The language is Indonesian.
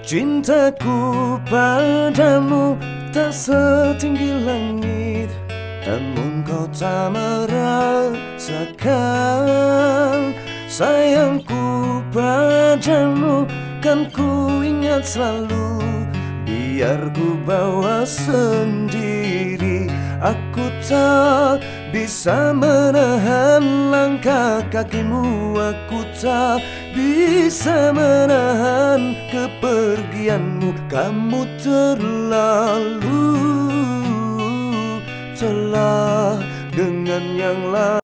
Cintaku padamu tak setinggi langit, namun kau tak merasakan. Sayangku padamu kan ku ingat selalu, biar ku bawa sendiri. Aku tak bisa menahan langkah kakimu, aku tak bisa menahan kepergianmu. Kamu terlalu telah dengan yang lain.